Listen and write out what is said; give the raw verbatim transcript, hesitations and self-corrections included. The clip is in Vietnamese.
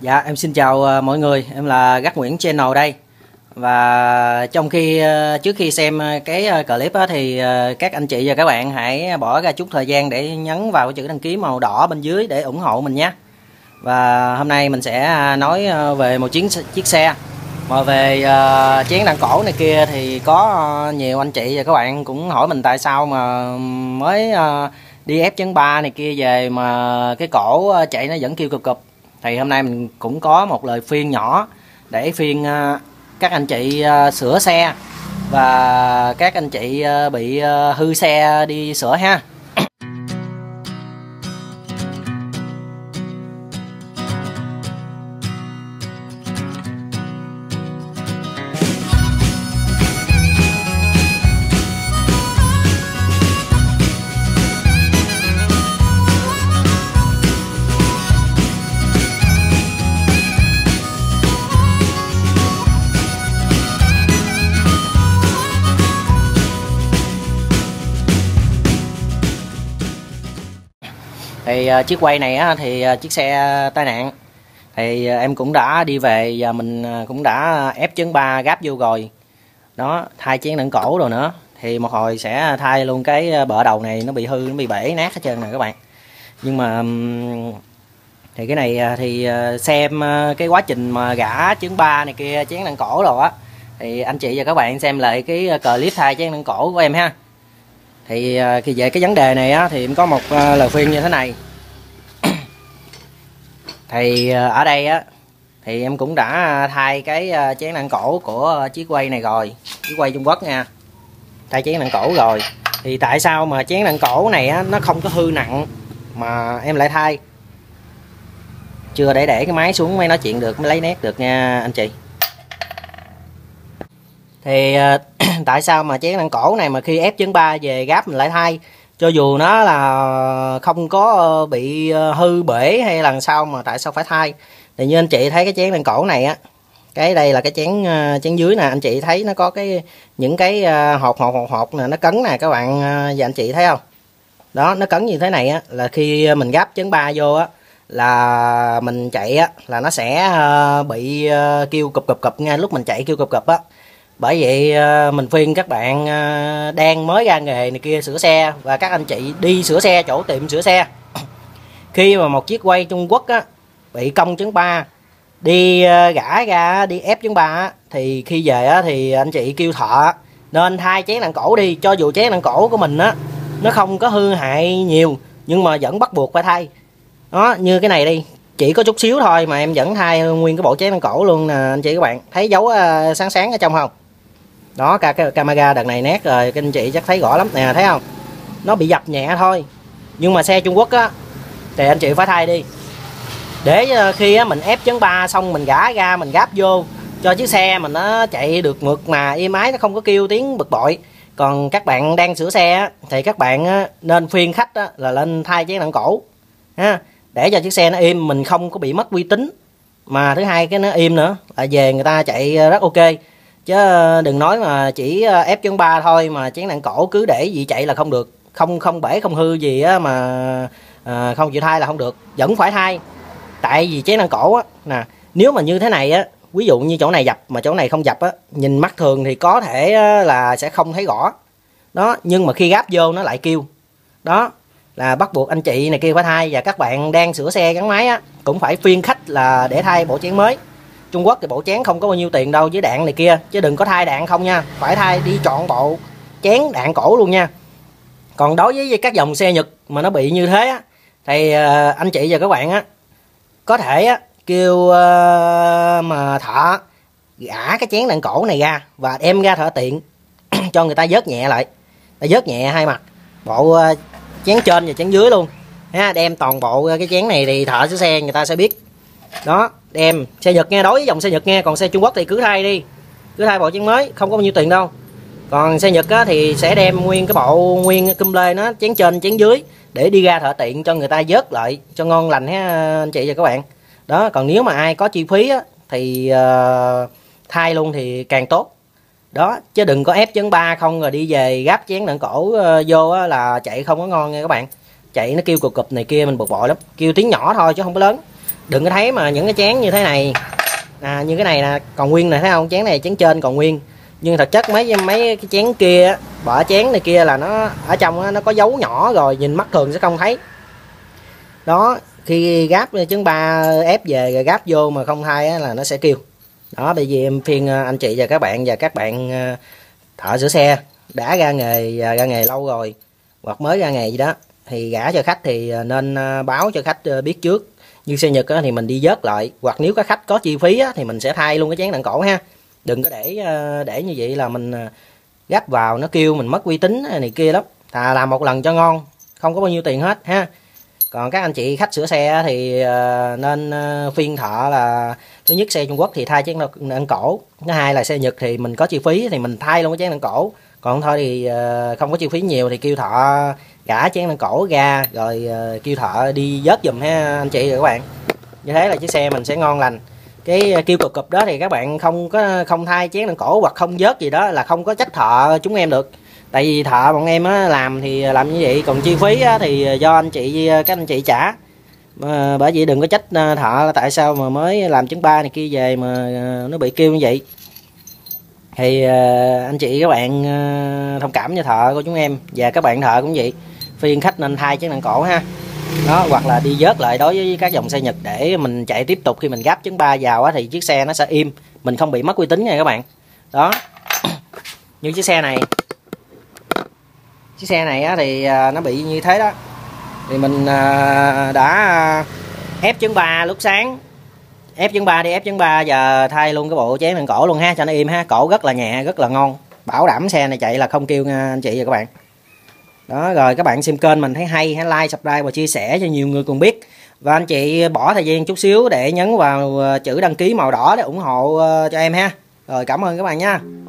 Dạ em xin chào ờ, mọi người, em là Gác Nguyễn Channel đây. Và trong khi ờ, trước khi xem ờ, cái ờ, clip á, thì ờ, các anh chị và các bạn hãy bỏ ra chút thời gian để nhấn vào cái chữ đăng ký màu đỏ bên dưới để ủng hộ mình nhé. Và hôm nay mình sẽ nói ờ, về một chiến chiếc xe. Mà về ờ, chén đàn cổ này kia thì có ờ, nhiều anh chị và các bạn cũng hỏi mình tại sao mà mới ờ, đi ép chấn ba này kia về mà cái cổ ờ, chạy nó vẫn kêu cụp cụp. Thì hôm nay mình cũng có một lời khuyên nhỏ để khuyên uh, các anh chị uh, sửa xe và các anh chị uh, bị uh, hư xe đi sửa ha. Thì uh, chiếc quay này á, thì uh, chiếc xe tai nạn thì uh, em cũng đã đi về và mình uh, cũng đã ép chấn ba gáp vô rồi đó, thay chén đựng cổ rồi nữa. Thì một hồi sẽ thay luôn cái bợ đầu này, nó bị hư, nó bị bể nát hết trơn nè các bạn. Nhưng mà um, thì cái này uh, thì uh, xem uh, cái quá trình mà gã chấn ba này kia, chén đựng cổ rồi á, thì anh chị và các bạn xem lại cái clip thay chén đựng cổ của em ha. Thì khi về cái vấn đề này á, thì em có một lời khuyên như thế này. Thì ở đây á, thì em cũng đã thay cái chén đàn cổ của chiếc quay này rồi, chiếc quay Trung Quốc nha, thay chén đàn cổ rồi. Thì tại sao mà chén đàn cổ này á, nó không có hư nặng mà em lại thay? Chưa để để cái máy xuống mới nói chuyện được, mới lấy nét được nha anh chị. Thì tại sao mà chén đàn cổ này mà khi ép chấn ba về gáp mình lại thay, cho dù nó là không có bị hư bể hay là sao mà tại sao phải thay? Thì như anh chị thấy cái chén đàn cổ này á, cái đây là cái chén chén dưới nè, anh chị thấy nó có cái những cái hột hột hột hột nè, nó cấn nè các bạn và anh chị thấy không? Đó, nó cấn như thế này á, là khi mình gáp chấn ba vô á, là mình chạy á là nó sẽ bị kêu cụp cụp cụp ngay lúc mình chạy, kêu cụp cụp á. Bởi vậy mình khuyên các bạn đang mới ra nghề này kia sửa xe, và các anh chị đi sửa xe chỗ tiệm sửa xe, khi mà một chiếc quay Trung Quốc á, bị cong chấn ba, đi gã ra đi ép chấn ba á, thì khi về á, thì anh chị kêu thợ nên thay chén đàn cổ đi. Cho dù chén đàn cổ của mình á nó không có hư hại nhiều nhưng mà vẫn bắt buộc phải thay. Đó, như cái này đi, chỉ có chút xíu thôi mà em vẫn thay nguyên cái bộ chén đàn cổ luôn nè anh chị các bạn. Thấy dấu sáng sáng ở trong không? Đó, cái camera đợt này nét rồi, các anh chị chắc thấy rõ lắm nè, thấy không? Nó bị dập nhẹ thôi. Nhưng mà xe Trung Quốc á thì anh chị phải thay đi. Để khi á, mình ép chấn ba xong mình gã ra, mình gáp vô cho chiếc xe mình nó chạy được mượt mà êm ái, nó không có kêu tiếng bực bội. Còn các bạn đang sửa xe á, thì các bạn á, nên khuyên khách á, là lên thay chén đàn cổ ha, để cho chiếc xe nó im, mình không có bị mất uy tín. Mà thứ hai cái nó im nữa là về người ta chạy rất ok. Chứ đừng nói mà chỉ ép chấn ba thôi mà chén đàn cổ cứ để gì chạy là không được. Không không bể không hư gì á mà à, không chịu thay là không được, vẫn phải thay. Tại vì chén đàn cổ á nè, nếu mà như thế này á, ví dụ như chỗ này dập mà chỗ này không dập á, nhìn mắt thường thì có thể là sẽ không thấy rõ đó, nhưng mà khi gáp vô nó lại kêu. Đó là bắt buộc anh chị này kia phải thay. Và các bạn đang sửa xe gắn máy á, cũng phải khuyên khách là để thay bộ chén mới. Trung Quốc thì bộ chén không có bao nhiêu tiền đâu với đạn này kia, chứ đừng có thay đạn không nha, phải thay đi trọn bộ chén đạn cổ luôn nha. Còn đối với các dòng xe Nhật mà nó bị như thế á, thì anh chị và các bạn á có thể á, kêu uh, mà thợ gã cái chén đạn cổ này ra và đem ra thợ tiện cho người ta vớt nhẹ lại, ta vớt nhẹ hai mặt bộ uh, chén trên và chén dưới luôn ha. Đem toàn bộ cái chén này thì thợ sửa xe người ta sẽ biết. Đó, đem xe Nhật nghe, đối với dòng xe Nhật nghe. Còn xe Trung Quốc thì cứ thay đi, cứ thay bộ chén mới, không có bao nhiêu tiền đâu. Còn xe Nhật á, thì sẽ đem nguyên cái bộ nguyên cum lê nó, chén trên chén dưới, để đi ra thợ tiện cho người ta vớt lại cho ngon lành ha anh chị và các bạn. Đó, còn nếu mà ai có chi phí á, thì uh, thay luôn thì càng tốt. Đó, chứ đừng có ép chấn ba không rồi đi về gáp chén đạn cổ uh, vô á, là chạy không có ngon nha các bạn. Chạy nó kêu cục cụp này kia mình bực bội lắm. Kêu tiếng nhỏ thôi chứ không có lớn. Đừng có thấy mà những cái chén như thế này à, như cái này nè còn nguyên này, thấy không? Chén này chén trên còn nguyên, nhưng thật chất mấy mấy cái chén kia, bỏ chén này kia là nó ở trong đó, nó có dấu nhỏ rồi, nhìn mắt thường sẽ không thấy. Đó, khi gáp trứng ba ép về rồi gáp vô mà không thay á, là nó sẽ kêu. Đó, bởi vì em khuyên anh chị và các bạn và các bạn thợ sửa xe đã ra nghề ra nghề lâu rồi hoặc mới ra nghề gì đó thì gả cho khách thì nên báo cho khách biết trước. Như xe Nhật thì mình đi vớt lại, hoặc nếu có khách có chi phí thì mình sẽ thay luôn cái chén đặng cổ ha. Đừng có để để như vậy là mình gắp vào nó kêu mình mất uy tín này kia lắm. Thà làm một lần cho ngon, không có bao nhiêu tiền hết ha. Còn các anh chị khách sửa xe thì nên phiên thợ là thứ nhất xe Trung Quốc thì thay chén đặng cổ, thứ hai là xe Nhật thì mình có chi phí thì mình thay luôn cái chén đặng cổ. Còn thôi thì không có chi phí nhiều thì kêu thợ gã chén đặng cổ ra rồi kêu thợ đi vớt giùm ha anh chị và các bạn. Như thế là chiếc xe mình sẽ ngon lành. Cái kêu cục cục đó thì các bạn không có không thay chén đặng cổ hoặc không vớt gì đó là không có trách thợ chúng em được. Tại vì thợ bọn em á, làm thì làm như vậy, còn chi phí á, thì do anh chị các anh chị trả. Mà bởi vậy đừng có trách thợ là tại sao mà mới làm trứng ba này kia về mà nó bị kêu như vậy. Thì anh chị các bạn thông cảm cho thợ của chúng em, và các bạn thợ cũng vậy, phiên khách nên thay chén đặng cổ ha. Đó, hoặc là đi vớt lại đối với các dòng xe Nhật để mình chạy tiếp tục. Khi mình gáp trứng ba vào á, thì chiếc xe nó sẽ im, mình không bị mất uy tín nha các bạn. Đó, như chiếc xe này chiếc xe này á, thì nó bị như thế đó. Thì mình đã ép trứng ba lúc sáng, ép trứng ba đi ép trứng ba, giờ thay luôn cái bộ chén đặng cổ luôn ha, cho nó im ha. Cổ rất là nhẹ, rất là ngon, bảo đảm xe này chạy là không kêu nha anh chị và các bạn. Đó, rồi các bạn xem kênh mình thấy hay, hãy like, subscribe và chia sẻ cho nhiều người cùng biết. Và anh chị bỏ thời gian chút xíu để nhấn vào chữ đăng ký màu đỏ để ủng hộ cho em ha. Rồi cảm ơn các bạn nha.